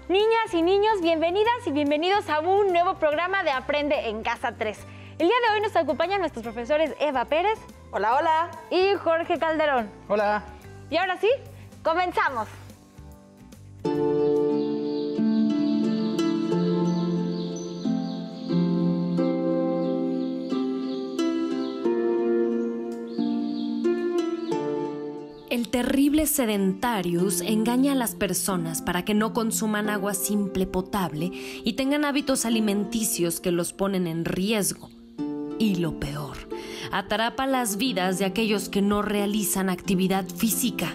Niñas y niños, bienvenidas y bienvenidos a un nuevo programa de Aprende en Casa 3. El día de hoy nos acompañan nuestros profesores Eva Pérez. Hola, hola. Y Jorge Calderón. Hola. Y ahora sí, comenzamos. El terrible Sedentarius engaña a las personas para que no consuman agua simple potable y tengan hábitos alimenticios que los ponen en riesgo. Y lo peor, atrapa las vidas de aquellos que no realizan actividad física.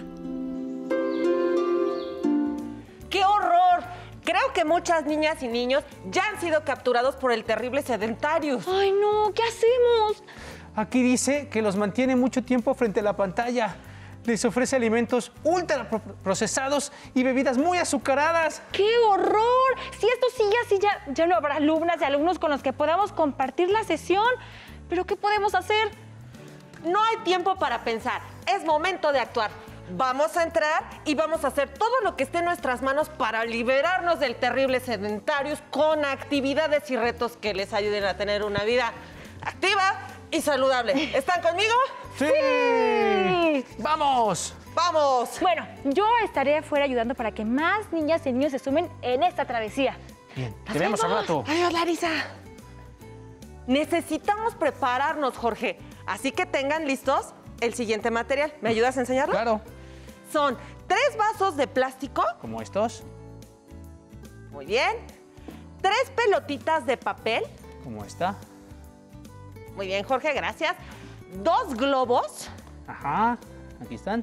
¡Qué horror! Creo que muchas niñas y niños ya han sido capturados por el terrible Sedentarius. ¡Ay, no! ¿Qué hacemos? Aquí dice que los mantiene mucho tiempo frente a la pantalla. Les ofrece alimentos ultra procesados y bebidas muy azucaradas. ¡Qué horror! Si esto sigue así, ya no habrá alumnas y alumnos con los que podamos compartir la sesión. ¿Pero qué podemos hacer? No hay tiempo para pensar. Es momento de actuar. Vamos a entrar y vamos a hacer todo lo que esté en nuestras manos para liberarnos del terrible Sedentarius con actividades y retos que les ayuden a tener una vida activa y saludable. ¿Están conmigo? ¡Sí! ¡Vamos! ¡Vamos! Bueno, yo estaré afuera ayudando para que más niñas y niños se sumen en esta travesía. Bien, te vemos al rato. Adiós, Larisa. Necesitamos prepararnos, Jorge. Así que tengan listos el siguiente material. ¿Me ayudas a enseñarlo? Claro. Son 3 vasos de plástico. ¿Como estos? Muy bien. 3 pelotitas de papel. ¿Como esta? Muy bien, Jorge, gracias. 2 globos. Ajá, aquí están.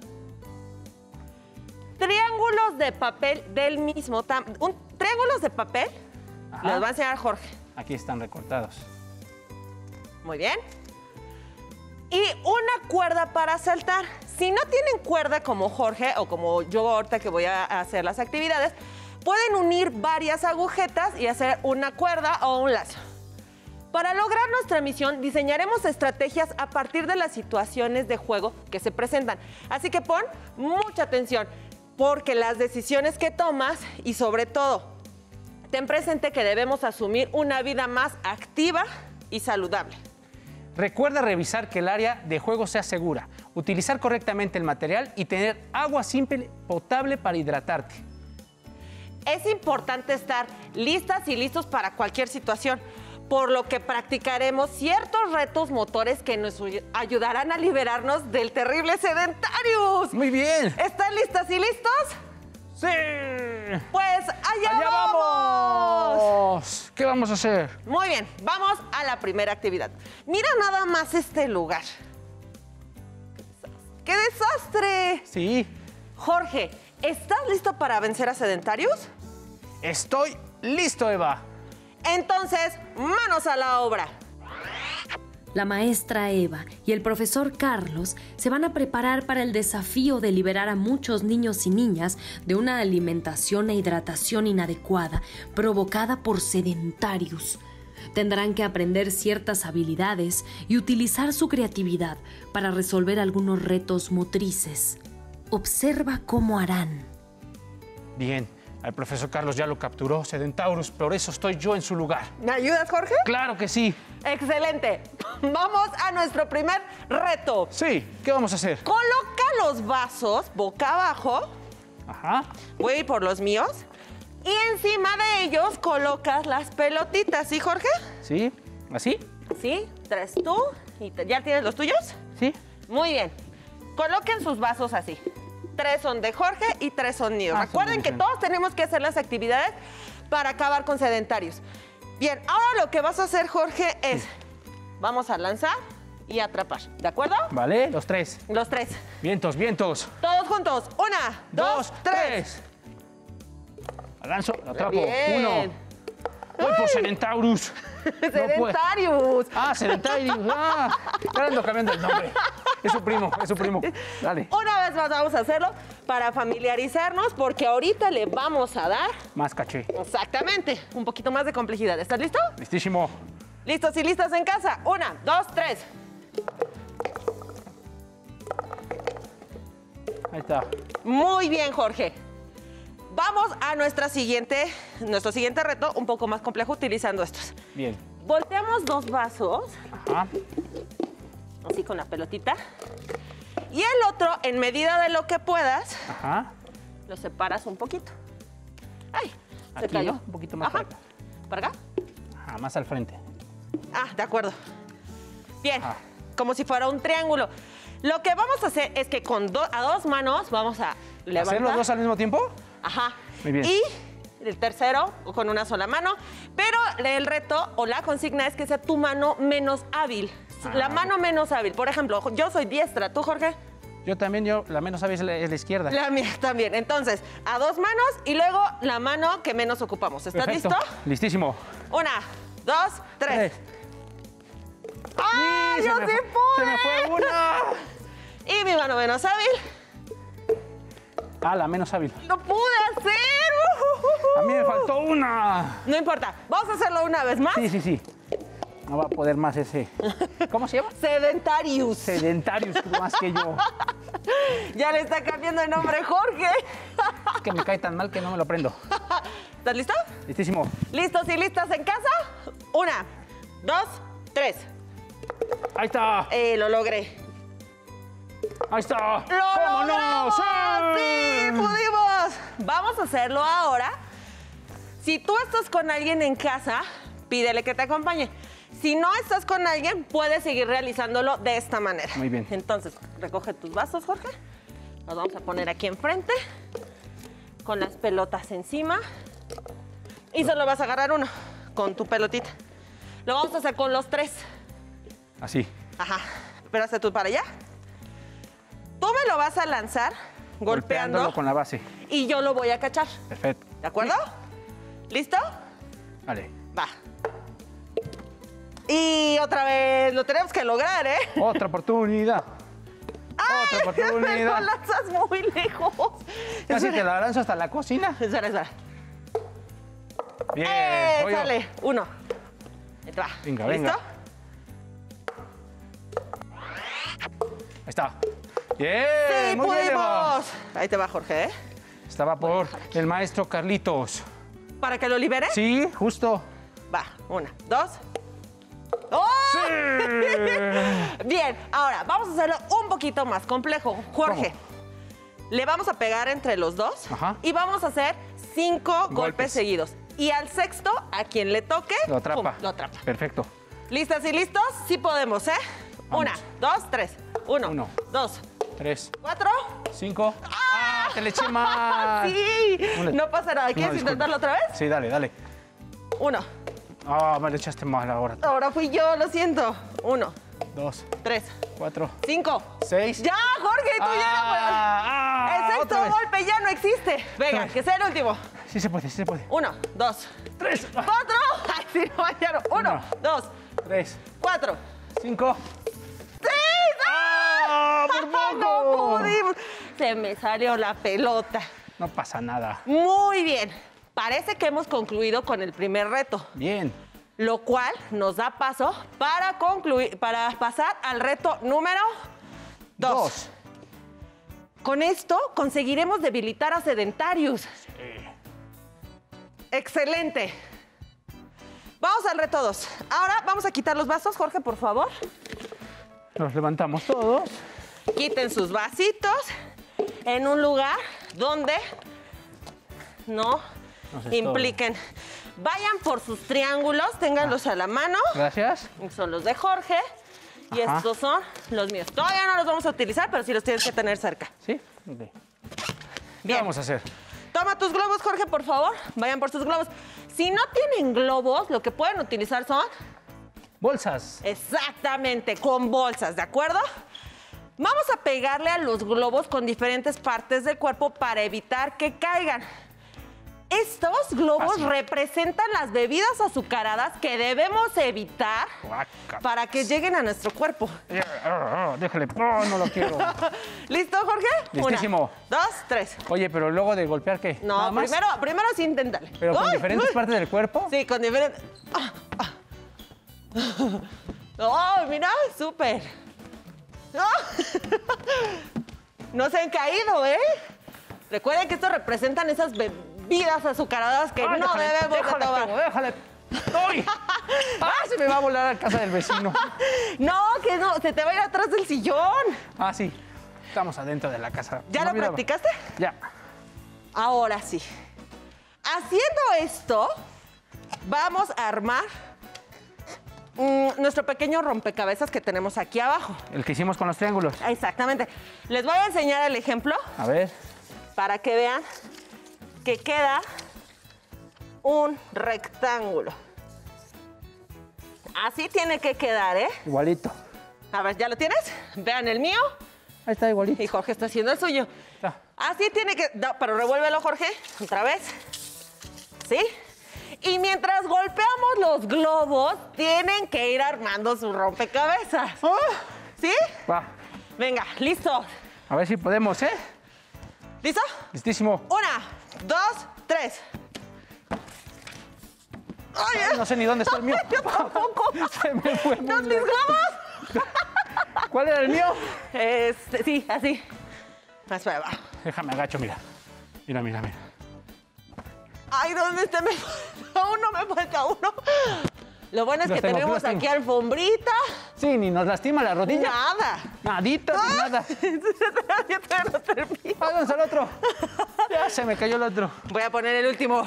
Triángulos de papel del mismo tamaño. Triángulos de papel. Ajá. Los va a enseñar Jorge. Aquí están recortados. Muy bien. Y una cuerda para saltar. Si no tienen cuerda como Jorge o como yo ahorita que voy a hacer las actividades, pueden unir varias agujetas y hacer una cuerda o un lazo. Para lograr nuestra misión, diseñaremos estrategias a partir de las situaciones de juego que se presentan. Así que pon mucha atención, porque las decisiones que tomas y sobre todo, ten presente que debemos asumir una vida más activa y saludable. Recuerda revisar que el área de juego sea segura, utilizar correctamente el material y tener agua simple potable para hidratarte. Es importante estar listas y listos para cualquier situación, por lo que practicaremos ciertos retos motores que nos ayudarán a liberarnos del terrible Sedentarius. ¡Muy bien! ¿Están listas y listos? ¡Sí! Pues allá vamos. ¿Qué vamos a hacer? Muy bien, vamos a la primera actividad. Mira nada más este lugar. ¡Qué desastre! Sí. Jorge, ¿estás listo para vencer a Sedentarius? Estoy listo, Eva. Entonces, manos a la obra. La maestra Eva y el profesor Carlos se van a preparar para el desafío de liberar a muchos niños y niñas de una alimentación e hidratación inadecuada provocada por Sedentarius. Tendrán que aprender ciertas habilidades y utilizar su creatividad para resolver algunos retos motrices. Observa cómo harán. Bien, al profesor Carlos ya lo capturó Sedentarius, por eso estoy yo en su lugar. ¿Me ayudas, Jorge? ¡Claro que sí! Excelente. Vamos a nuestro primer reto. Sí, ¿qué vamos a hacer? Coloca los vasos boca abajo. Ajá. Voy a ir por los míos. Y encima de ellos colocas las pelotitas, ¿sí, Jorge? ¿Sí? ¿Así? Sí, 3 tú. ¿Y ya tienes los tuyos? Sí. Muy bien. Coloquen sus vasos así. 3 son de Jorge y 3 son míos. Recuerden que todos tenemos que hacer las actividades para acabar con Sedentarius. Bien, ahora lo que vas a hacer, Jorge, es... Vamos a lanzar y atrapar. ¿De acuerdo? Vale, los 3. Los 3. Vientos, vientos. Todos juntos. 1, 2, 3. Lanzo, atrapo. Bien. 1. Voy por Sedentarius. Sedentarius. Sedentarius. Ya ando cambiando el nombre. Es su primo, es su primo. Dale. Una vez más vamos a hacerlo para familiarizarnos, porque ahorita le vamos a dar... Más caché. Exactamente. Un poquito más de complejidad. ¿Estás listo? Listísimo. ¿Listos y listas en casa? 1, 2, 3. Ahí está. Muy bien, Jorge. Vamos a nuestro siguiente reto, un poco más complejo, utilizando estos. Bien. Volteamos 2 vasos, Ajá. así con la pelotita. Y el otro, en medida de lo que puedas, Ajá. lo separas un poquito. ¡Ay! Se Aquí, cayó. ¿no? Un poquito más Ajá. para acá. ¿Para acá? Ajá, más al frente. Ah, de acuerdo. Bien, Ajá. como si fuera un triángulo. Lo que vamos a hacer es que a 2 manos vamos a levantar. ¿Hacer los dos al mismo tiempo? Ajá. Muy bien. Y el tercero con una sola mano. Pero el reto o la consigna es que sea tu mano menos hábil. La mano menos hábil. Por ejemplo, yo soy diestra. ¿Tú, Jorge? Yo también, la menos sabia es la izquierda. La mía también. Entonces, a 2 manos y luego la mano que menos ocupamos. ¿Estás Perfecto. listo? Listísimo. 1, 2, 3. ¡Ah, ¡Sí, yo se me sí fue! pude! ¡Se me fue una! Y mi mano menos hábil. Ah, la menos hábil. ¡Lo pude hacer! A mí me faltó una. No importa. Vamos a hacerlo una vez más. Sí. No va a poder más ese. ¿Cómo se llama? Sedentarius. Sedentarius, más que yo. Ya le está cambiando el nombre, Jorge. Es que me cae tan mal que no me lo aprendo. ¿Estás listo? Listísimo. ¿Listos y listas en casa? 1, 2, 3. Ahí está. Lo logré. Ahí está. ¡Lo ¿Cómo no? logramos! ¡Sí, pudimos! Vamos a hacerlo ahora. Si tú estás con alguien en casa, pídele que te acompañe. Si no estás con alguien, puedes seguir realizándolo de esta manera. Muy bien. Entonces, recoge tus vasos, Jorge. Los vamos a poner aquí enfrente, con las pelotas encima. Y solo vas a agarrar uno, con tu pelotita. Lo vamos a hacer con los 3. Así. Ajá. Espérate tú para allá. Tú me lo vas a lanzar golpeando Golpeándolo con la base. y yo lo voy a cachar. Perfecto. ¿De acuerdo? ¿Listo? Vale. Va. Y otra vez, lo tenemos que lograr, ¿eh? Otra oportunidad. ¡Ay! Otra Me lo oportunidad. lanzas muy lejos. Casi te la lanzo hasta la cocina. Espera. Bien. voy yo. Sale. 1. Ahí te va. Venga, ¿Listo? venga. Ahí está. Bien. ¡Sí, muy bien, Eva. pudimos! Ahí te va, Jorge, ¿eh? Estaba por el maestro Carlitos. ¿Para que lo libere? Sí, justo. Va. 1, 2. ¡Oh! Sí. Bien, ahora vamos a hacerlo un poquito más complejo. Jorge, le vamos a pegar entre los dos. Ajá. Y vamos a hacer 5 golpes Golpes. seguidos. Y al sexto, a quien le toque, Lo atrapa. ¡pum! Lo atrapa. Perfecto. ¿Listas y listos? Sí podemos, ¿eh? Vamos. 1, 2, 3. 1, Uno. 2, 3, 4. 5. ¡Ah! Te le eché más. Sí, Una- no pasa nada. ¿Quieres disculpa. intentarlo otra vez? Sí, dale. 1. Ah, me le echaste mal ahora. Ahora fui yo, lo siento. 1, 2, 3, 4, 5. 6. Ya, Jorge, tú ya no puedes. El otra sexto vez. golpe ya no existe. Venga, Otra vez. que sea el último. Sí se puede, sí se puede. 1, 2, 3, 4. Ay, sí, no, ya no. 1, Uno. 2, 3, 4. 5. 6. ¡Ah! ¡Por No poco! pudimos. Se me salió la pelota. No pasa nada. Muy bien. Parece que hemos concluido con el primer reto, Bien. lo cual nos da paso para pasar al reto número 2. 2. Con esto conseguiremos debilitar a Sedentarius. Excelente. Vamos al reto 2. Ahora vamos a quitar los vasos, Jorge, por favor. Nos levantamos todos. Quiten sus vasitos en un lugar donde no No se impliquen. Vayan por sus triángulos, ténganlos a la mano. Gracias. Son los de Jorge y Ajá. estos son los míos. Todavía no los vamos a utilizar, pero sí los tienes que tener cerca. ¿Sí? Ok. ¿Qué Bien. vamos a hacer? Toma tus globos, Jorge, por favor. Vayan por sus globos. Si no tienen globos, lo que pueden utilizar son Bolsas. exactamente con bolsas, ¿de acuerdo? Vamos a pegarle a los globos con diferentes partes del cuerpo para evitar que caigan. Estos globos Fácil. representan las bebidas azucaradas que debemos evitar Guácala. para que lleguen a nuestro cuerpo. Déjale. No lo quiero. ¿Listo, Jorge? Listísimo. 1, 2, 3. Oye, pero luego de golpear, ¿qué? No, ¿Nada más? primero sí inténtale. ¿Pero con ¡Ay! diferentes ¡Ay! partes del cuerpo? Sí, con diferentes. ¡Oh, mira! ¡Súper! No se han caído, ¿eh? Recuerden que estos representan esas bebidas azucaradas que Ay, no déjale, debemos de déjale, tomar. Teo, déjale. ¡Ay! ¡Ah, se me va a volar a casa del vecino! No, que no, se te va a ir atrás del sillón. Ah, sí. Estamos adentro de la casa. ¿Ya No lo olvidaba. practicaste? Ya. Ahora sí. Haciendo esto, vamos a armar nuestro pequeño rompecabezas que tenemos aquí abajo. El que hicimos con los triángulos. Exactamente. Les voy a enseñar el ejemplo A ver. para que vean que queda un rectángulo. Así tiene que quedar, ¿eh? Igualito. A ver, ¿ya lo tienes? Vean el mío Ahí está igualito. y Jorge está haciendo el suyo. Ya. Así tiene que... No, pero revuélvelo, Jorge, otra vez. ¿Sí? Y mientras golpeamos los globos, tienen que ir armando su rompecabezas. ¿Sí? Va. Venga, listo. A ver si podemos, ¿eh? ¿Listo? Listísimo. 1, 2, 3. ¡Ay, No sé ni dónde está el mío. yo tampoco! Se me fue muy ¡Los mis lejos. globos! ¿Cuál era el mío? Sí, así. Espera, va. Déjame agacho, mira. Mira, mira, mira. Ay, ¿dónde está? Me falta uno, me falta uno. Lo bueno es Los que tengo, tenemos los tengo. aquí alfombrita. Sí, ni nos lastima la rodilla. Nada. Nadita, ni nada. Yo todavía no termino. Vámonos al otro. Ya se me cayó el otro. Voy a poner el último.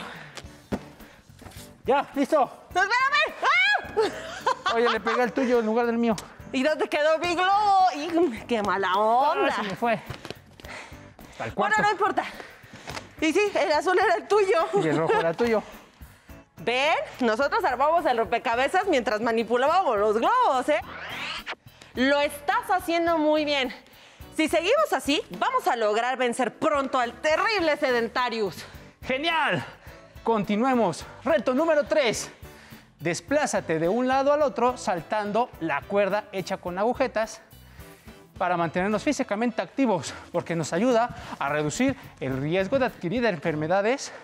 Ya, listo. ¡No, espérame! ¡Ah! Oye, le pegué el tuyo en lugar del mío. ¿Y dónde quedó mi globo? Y, ¡qué mala onda! Ah, se me fue. Hasta el Bueno, cuarto. no importa. Y sí, el azul era el tuyo. Y el rojo era tuyo. ¿Ven? Nosotros armamos el rompecabezas mientras manipulábamos los globos, ¿eh? Lo estás haciendo muy bien. Si seguimos así, vamos a lograr vencer pronto al terrible Sedentarius. ¡Genial! Continuemos. Reto número 3. Desplázate de un lado al otro saltando la cuerda hecha con agujetas para mantenernos físicamente activos, porque nos ayuda a reducir el riesgo de adquirir enfermedades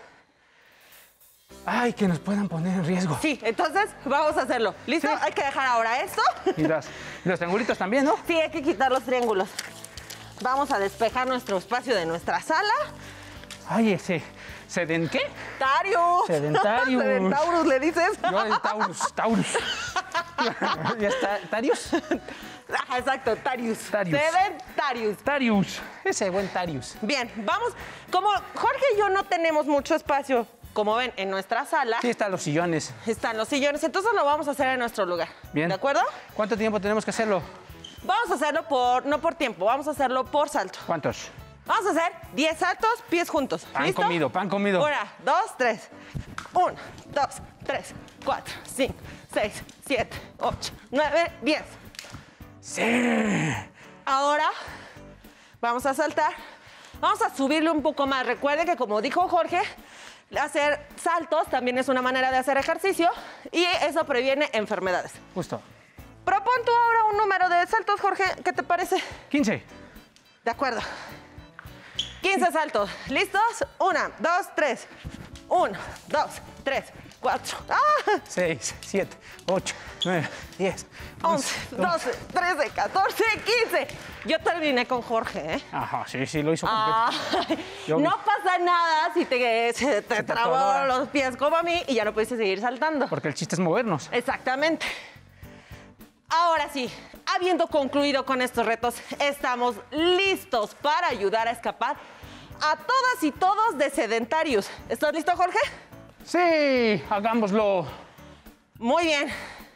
que nos puedan poner en riesgo. Sí, entonces vamos a hacerlo. ¿Listo? Sí. Hay que dejar ahora esto. Y los triangulitos también, ¿no? Sí, hay que quitar los triángulos. Vamos a despejar nuestro espacio de nuestra sala. Ay, ese. ¿Qué? ¡Tarius! Sedentarius. Sedentaurus, ¿le dices? No, el Taurus. ¿Ya está? ¿Tarius? Ajá, exacto, Tarius. Tarius. Sedentarius. Tarius. Ese buen Tarius. Bien, vamos. Como Jorge y yo no tenemos mucho espacio, como ven, en nuestra sala Sí, están los sillones. están los sillones, entonces lo vamos a hacer en nuestro lugar. Bien. ¿De acuerdo? ¿Cuánto tiempo tenemos que hacerlo? Vamos a hacerlo no por tiempo, vamos a hacerlo por salto. ¿Cuántos? Vamos a hacer 10 saltos, pies juntos. Pan ¿Listo? comido, pan comido. 1, 2, 3. 1, 2, 3, 4, 5, 6, 7, 8, 9, 10. Sí. Ahora vamos a saltar. Vamos a subirle un poco más. Recuerde que, como dijo Jorge, hacer saltos también es una manera de hacer ejercicio y eso previene enfermedades. Justo. Propon tú ahora un número de saltos, Jorge. ¿Qué te parece? 15. De acuerdo. 15 saltos. ¿Listos? 1, 2, 3. 1, 2, 3, 4. ¡Ah! 6, 7, 8, 9, 10. 11, 12, 13, 14, 15. Yo terminé con Jorge, ¿eh? Ajá, sí, lo hizo completo. Ay, Yo vi. no pasa nada si se te trabó atora. los pies como a mí y ya no pudiste seguir saltando. Porque el chiste es movernos. Exactamente. Ahora sí, habiendo concluido con estos retos, estamos listos para ayudar a escapar a todas y todos de Sedentarius. ¿Estás listo, Jorge? Sí, hagámoslo. Muy bien.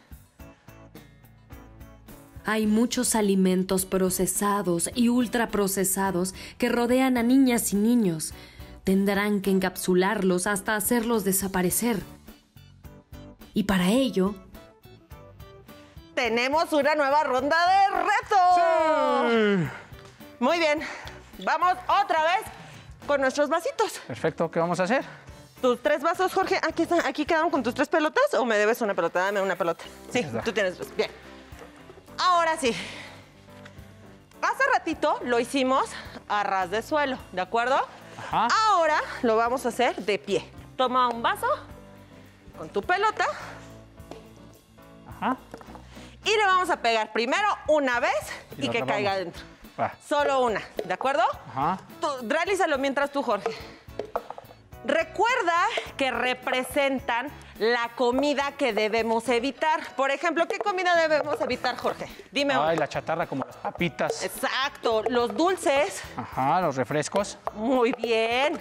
Hay muchos alimentos procesados y ultraprocesados que rodean a niñas y niños. Tendrán que encapsularlos hasta hacerlos desaparecer. Y para ello, Tenemos una nueva ronda de retos. Muy bien. Vamos otra vez con nuestros vasitos. Perfecto, ¿qué vamos a hacer? Tus 3 vasos, Jorge, aquí están, aquí quedaron con tus 3 pelotas o me debes una pelota. Dame una pelota. Sí, Ahí está. tú tienes 3. Bien. Ahora sí. Hace ratito lo hicimos a ras de suelo, ¿de acuerdo? Ajá. Ahora lo vamos a hacer de pie. Toma un vaso con tu pelota Ajá. y le vamos a pegar primero una vez Y y la que tapamos. caiga adentro. Va. Solo una, ¿de acuerdo? Ajá. Tú, realízalo mientras tú, Jorge. Recuerda que representan la comida que debemos evitar. Por ejemplo, ¿qué comida debemos evitar, Jorge? Dime. Ay, la chatarra como las papitas. Exacto. Los dulces. Ajá, los refrescos. Muy bien.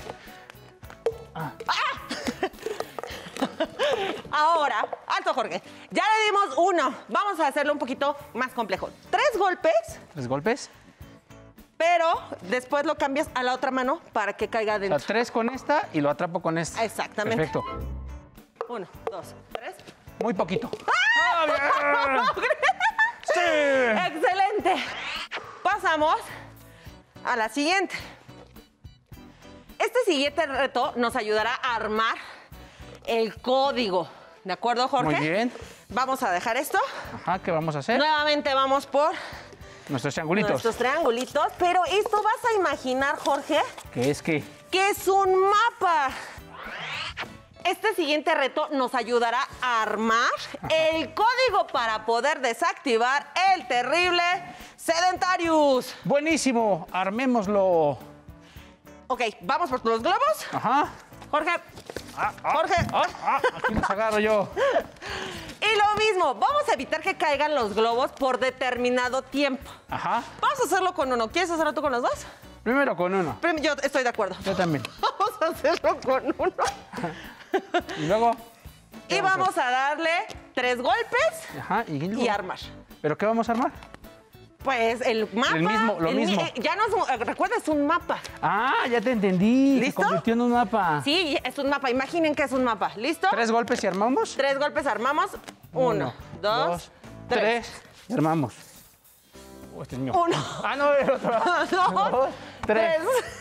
Ahora, alto, Jorge. Ya le dimos 1. Vamos a hacerlo un poquito más complejo. 3 golpes. 3 golpes. Pero después lo cambias a la otra mano para que caiga O dentro. sea, 3 con esta y lo atrapo con esta. Exactamente. Perfecto. 1, 2, 3. Muy poquito. ¡Ah, bien! ¡Sí! ¡Excelente! Pasamos a la siguiente. Este siguiente reto nos ayudará a armar el código. ¿De acuerdo, Jorge? Muy bien. Vamos a dejar esto. Ajá, ¿qué vamos a hacer? Nuevamente vamos por Nuestros triangulitos. nuestros triangulitos. Pero esto vas a imaginar, Jorge, ¿Qué es qué? que es un mapa. Este siguiente reto nos ayudará a armar el código para poder desactivar el terrible Sedentarius. Buenísimo, armémoslo. Ok, vamos por los globos. Ajá. Jorge. Jorge. Aquí los agarro yo. Y lo mismo, vamos a evitar que caigan los globos por determinado tiempo. Ajá. Vamos a hacerlo con uno. ¿Quieres hacerlo tú con los dos? Primero con uno. Yo estoy de acuerdo. Yo también. Vamos a hacerlo con uno. Y luego. Y vamos a darle 3 golpes Ajá. y armar. ¿Pero qué vamos a armar? Pues el mapa. Lo mismo. Ya no es, recuerda, es un mapa. Ah, ya te entendí. ¿Listo? Se convirtió en un mapa. Sí, es un mapa. Imaginen que es un mapa. ¿Listo? 3 golpes y armamos. 3 golpes armamos. 1, 2, 3. Y armamos. Oh, este es mío. 1. Ah, no, el otro. 2, 3.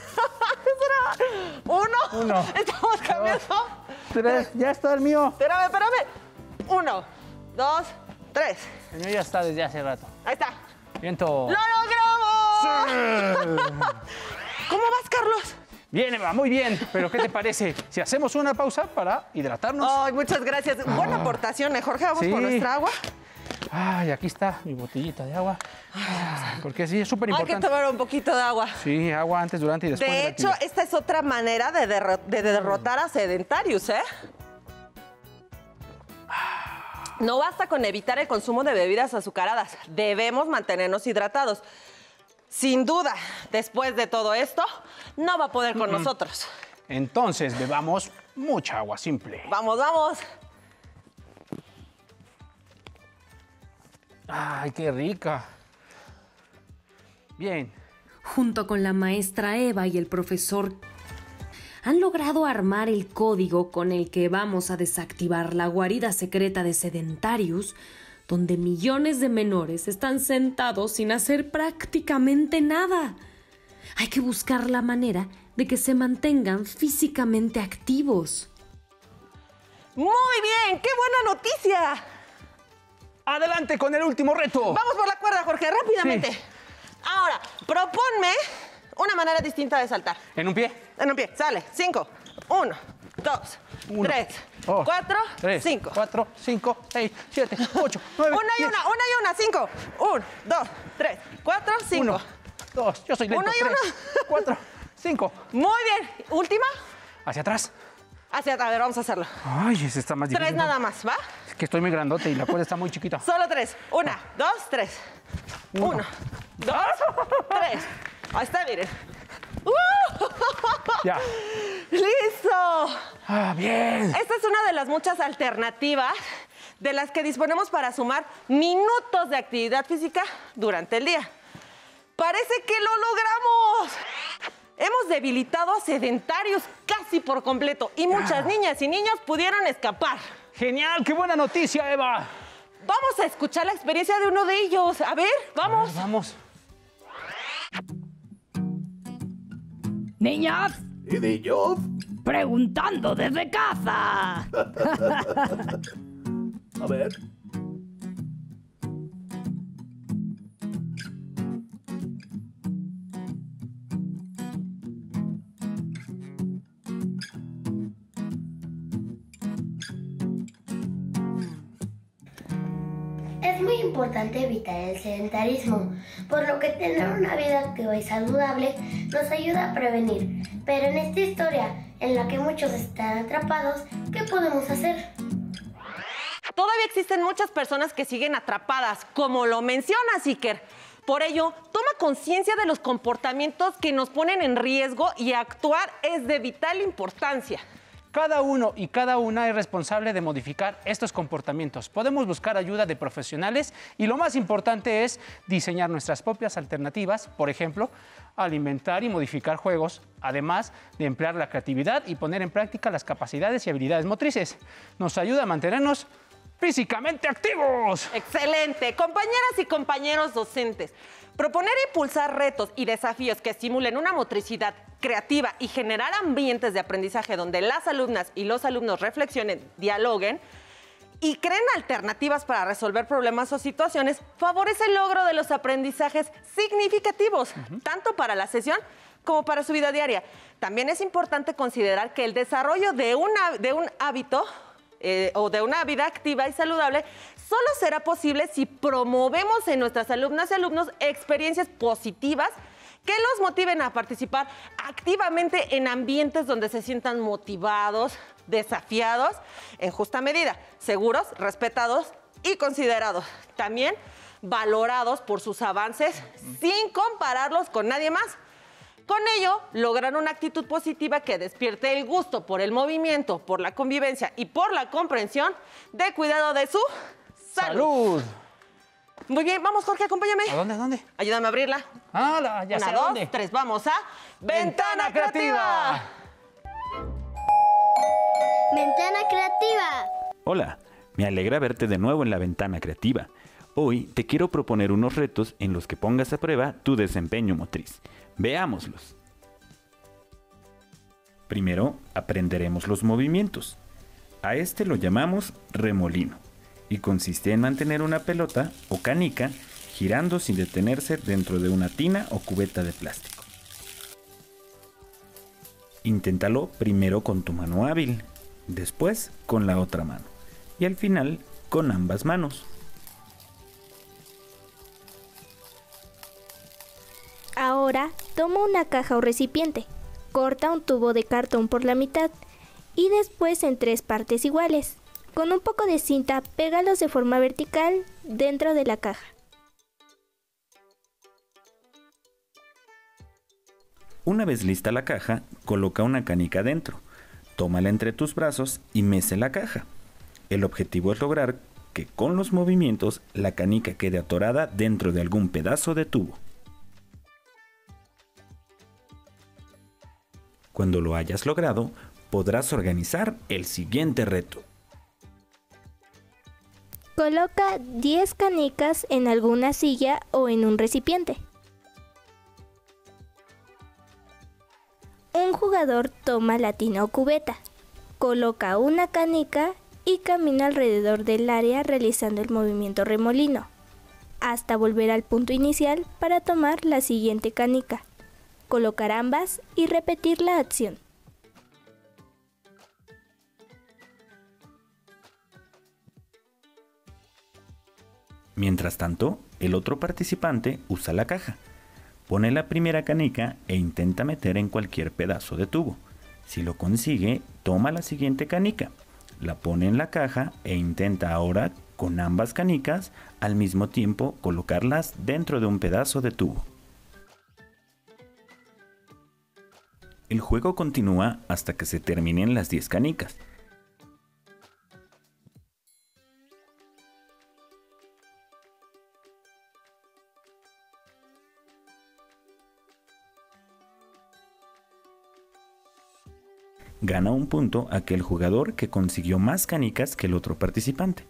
1. Estamos cambiando. 3. Ya está el mío. Espérame. 1, 2, 3. El mío ya está desde hace rato. Ahí está. Viento. ¡Lo logramos! ¿Cómo vas, Carlos? Bien, Eva, muy bien. Pero ¿qué te parece si hacemos una pausa para hidratarnos? Ay, muchas gracias. Buena aportación, Jorge. Vamos Sí. por nuestra agua. Ay, aquí está mi botellita de agua. Porque sí, es súper Hay que importante. tomar un poquito de agua. Sí, agua antes, durante y después. De la hecho, actividad. esta es otra manera de derrotar a Sedentarius, ¿eh? No basta con evitar el consumo de bebidas azucaradas. Debemos mantenernos hidratados. Sin duda, después de todo esto, no va a poder con nosotros. Entonces, bebamos mucha agua simple. Vamos, vamos. Ay, qué rica. Bien. Junto con la maestra Eva y el profesor, han logrado armar el código con el que vamos a desactivar la guarida secreta de Sedentarius, donde millones de menores están sentados sin hacer prácticamente nada. Hay que buscar la manera de que se mantengan físicamente activos. Muy bien, qué buena noticia. Adelante con el último reto. Vamos por la cuerda, Jorge, rápidamente. Sí. Ahora, proponme una manera distinta de saltar. ¿En un pie? En un pie, sale. 5. 1, 2, 3, 4, 5. 4, 5, 6, 7, 8, 9, Una y una. 5. 1, 2, 3, 4, 5. 1, 2, yo soy lento. Una y 3, una. 4, 5. Muy bien. Última. Hacia atrás. A ver, vamos a hacerlo. Ay, ese está más difícil. 3 nada más, ¿va? Es que estoy muy grandote y la cuerda está muy chiquita. Solo 3. 1, 2, 3. 1, 2, 3. Ahí está, miren. Ya. ¡Listo! Ah, bien. Esta es una de las muchas alternativas de las que disponemos para sumar minutos de actividad física durante el día. ¡Parece que lo logramos! Hemos debilitado a Sedentarius casi por completo y muchas niñas y niños pudieron escapar. Genial, qué buena noticia, Eva. Vamos a escuchar la experiencia de uno de ellos. A ver, vamos. Vamos. Niñas, ¿Y niños? preguntando desde casa. A ver. Es muy importante evitar el sedentarismo, por lo que tener una vida activa y saludable nos ayuda a prevenir. Pero en esta historia en la que muchos están atrapados, ¿qué podemos hacer? Todavía existen muchas personas que siguen atrapadas, como lo menciona Iker. Por ello, toma conciencia de los comportamientos que nos ponen en riesgo y actuar es de vital importancia. Cada uno y cada una es responsable de modificar estos comportamientos. Podemos buscar ayuda de profesionales y lo más importante es diseñar nuestras propias alternativas, por ejemplo, alimentar y modificar juegos, además de emplear la creatividad y poner en práctica las capacidades y habilidades motrices. Nos ayuda a mantenernos físicamente activos. ¡Excelente! Compañeras y compañeros docentes, proponer e impulsar retos y desafíos que estimulen una motricidad creativa y generar ambientes de aprendizaje donde las alumnas y los alumnos reflexionen, dialoguen y creen alternativas para resolver problemas o situaciones, favorece el logro de los aprendizajes significativos, tanto para la sesión como para su vida diaria. También es importante considerar que el desarrollo de un hábito o de una vida activa y saludable solo será posible si promovemos en nuestras alumnas y alumnos experiencias positivas que los motiven a participar activamente en ambientes donde se sientan motivados, desafiados, en justa medida, seguros, respetados y considerados. También valorados por sus avances sin compararlos con nadie más. Con ello, lograr una actitud positiva que despierte el gusto por el movimiento, por la convivencia y por la comprensión de cuidado de su salud. Muy bien, vamos, Jorge, acompáñame. ¿A dónde? ¿A dónde? Ayúdame a abrirla. Ya sé 1, 2, dónde. 3, vamos a Ventana Creativa. Ventana Creativa. Hola, me alegra verte de nuevo en la Ventana Creativa. Hoy te quiero proponer unos retos en los que pongas a prueba tu desempeño motriz. Veámoslos. Primero, aprenderemos los movimientos. A este lo llamamos remolino y consiste en mantener una pelota o canica girando sin detenerse dentro de una tina o cubeta de plástico. Inténtalo primero con tu mano hábil, después con la otra mano y al final con ambas manos. Ahora toma una caja o recipiente, corta un tubo de cartón por la mitad y después en 3 partes iguales. Con un poco de cinta, pégalos de forma vertical dentro de la caja. Una vez lista la caja, coloca una canica dentro, tómala entre tus brazos y mece la caja. El objetivo es lograr que con los movimientos la canica quede atorada dentro de algún pedazo de tubo. Cuando lo hayas logrado, podrás organizar el siguiente reto. Coloca 10 canicas en alguna silla o en un recipiente. Un jugador toma la tina o cubeta, coloca una canica y camina alrededor del área realizando el movimiento remolino, hasta volver al punto inicial para tomar la siguiente canica, colocar ambas y repetir la acción. Mientras tanto, el otro participante usa la caja. Pone la primera canica e intenta meter en cualquier pedazo de tubo. Si lo consigue, toma la siguiente canica, la pone en la caja e intenta ahora, con ambas canicas, al mismo tiempo colocarlas dentro de un pedazo de tubo. El juego continúa hasta que se terminen las 10 canicas. Gana un punto aquel jugador que consiguió más canicas que el otro participante.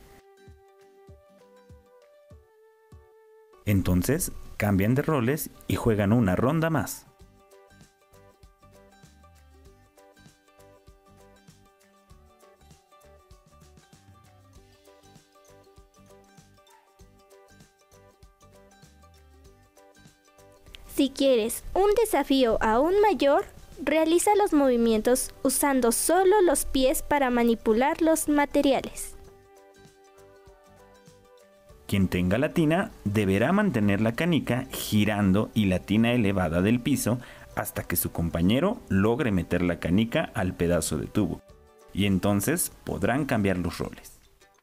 Entonces, cambian de roles y juegan una ronda más. Si quieres un desafío aún mayor, realiza los movimientos usando solo los pies para manipular los materiales. Quien tenga la tina deberá mantener la canica girando y la tina elevada del piso hasta que su compañero logre meter la canica al pedazo de tubo. Y entonces podrán cambiar los roles.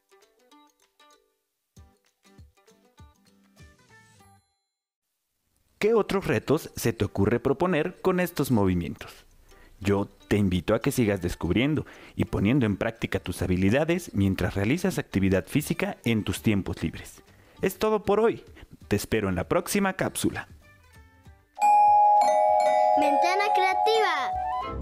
¿Qué otros retos se te ocurre proponer con estos movimientos? Yo te invito a que sigas descubriendo y poniendo en práctica tus habilidades mientras realizas actividad física en tus tiempos libres. Es todo por hoy. Te espero en la próxima cápsula. Ventana creativa.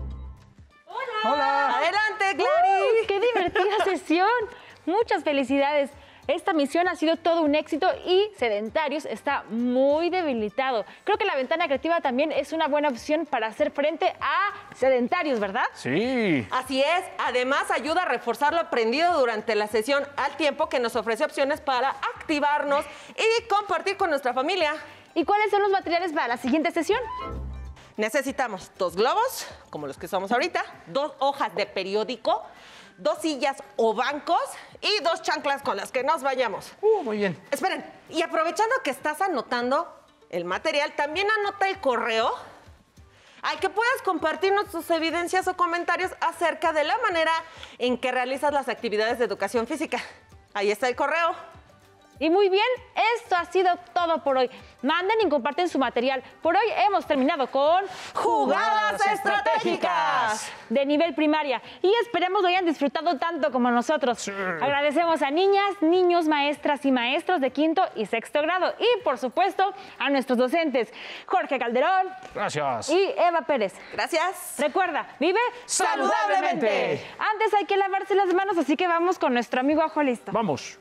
¡Hola! ¡Adelante, Clary! ¡Qué divertida sesión! Muchas felicidades. Esta misión ha sido todo un éxito y Sedentarios está muy debilitado. Creo que la ventana creativa también es una buena opción para hacer frente a Sedentarios, ¿verdad? Sí. Así es. Además, ayuda a reforzar lo aprendido durante la sesión al tiempo que nos ofrece opciones para activarnos y compartir con nuestra familia. ¿Y cuáles son los materiales para la siguiente sesión? Necesitamos 2 globos, como los que usamos ahorita, 2 hojas de periódico, 2 sillas o bancos y 2 chanclas con las que nos vayamos. Muy bien. Esperen, y aprovechando que estás anotando el material, también anota el correo al que puedas compartirnos tus evidencias o comentarios acerca de la manera en que realizas las actividades de educación física. Ahí está el correo. Y muy bien, esto ha sido todo por hoy. Manden y comparten su material. Por hoy hemos terminado con Jugadas Estratégicas de nivel primaria. Y esperemos lo hayan disfrutado tanto como nosotros. Sí. Agradecemos a niñas, niños, maestras y maestros de 5º y 6º grado. Y, por supuesto, a nuestros docentes, Jorge Calderón. Gracias. Y Eva Pérez. Gracias. Recuerda, vive saludablemente. Antes hay que lavarse las manos, así que vamos con nuestro amigo Ajo Listo. Vamos.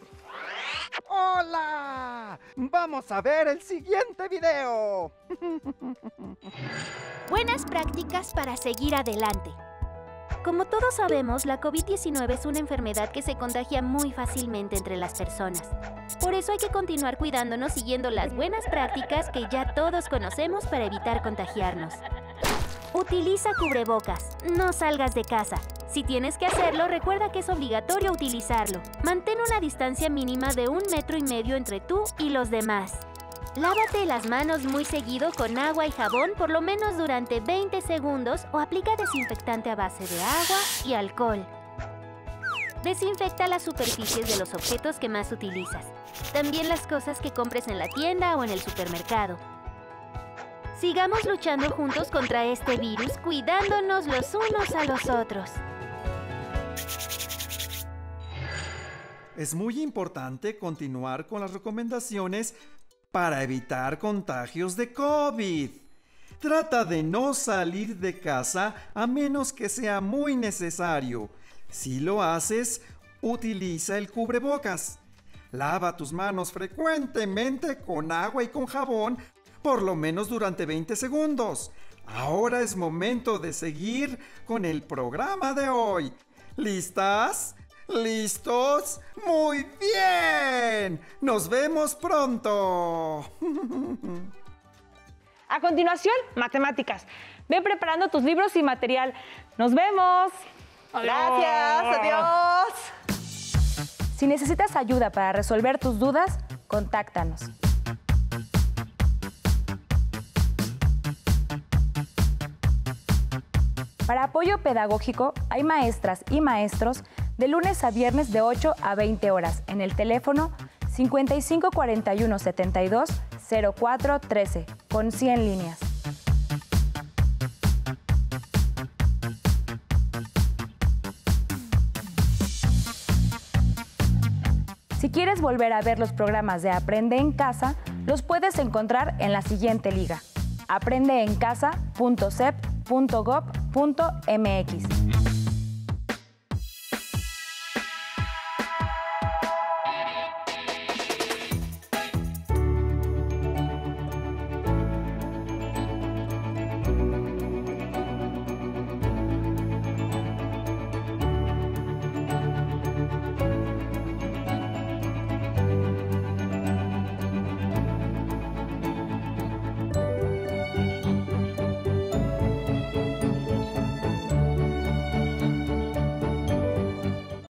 ¡Hola! Vamos a ver el siguiente video. Buenas prácticas para seguir adelante. Como todos sabemos, la COVID-19 es una enfermedad que se contagia muy fácilmente entre las personas. Por eso hay que continuar cuidándonos siguiendo las buenas prácticas que ya todos conocemos para evitar contagiarnos. Utiliza cubrebocas. No salgas de casa. Si tienes que hacerlo, recuerda que es obligatorio utilizarlo. Mantén una distancia mínima de 1,5 metros entre tú y los demás. Lávate las manos muy seguido con agua y jabón por lo menos durante 20 segundos o aplica desinfectante a base de agua y alcohol. Desinfecta las superficies de los objetos que más utilizas. También las cosas que compres en la tienda o en el supermercado. Sigamos luchando juntos contra este virus, cuidándonos los unos a los otros. Es muy importante continuar con las recomendaciones para evitar contagios de COVID. Trata de no salir de casa a menos que sea muy necesario. Si lo haces, utiliza el cubrebocas. Lava tus manos frecuentemente con agua y con jabón, por lo menos durante 20 segundos. Ahora es momento de seguir con el programa de hoy. ¿Listas? ¿Listos? ¡Muy bien! ¡Nos vemos pronto! A continuación, matemáticas. Ve preparando tus libros y material. ¡Nos vemos! Gracias, adiós. Si necesitas ayuda para resolver tus dudas, contáctanos. Para apoyo pedagógico, hay maestras y maestros de lunes a viernes de 8 a 20 horas en el teléfono 55 41 72 04 13 con 100 líneas. Si quieres volver a ver los programas de Aprende en Casa, los puedes encontrar en la siguiente liga: aprendeencasa.cep.gov.mx.